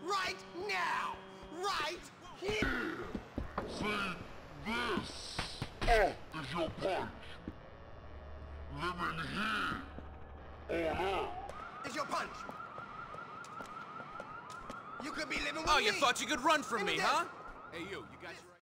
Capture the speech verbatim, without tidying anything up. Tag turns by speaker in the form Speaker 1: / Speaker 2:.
Speaker 1: right now! Right here!
Speaker 2: See, this oh, is your punch. Living here on Earth
Speaker 1: Is your punch. You could be living with
Speaker 3: Oh,
Speaker 1: me.
Speaker 3: you thought you could run from
Speaker 1: Give
Speaker 3: me,
Speaker 1: me
Speaker 3: huh?
Speaker 1: that.
Speaker 3: Hey, you, you got your...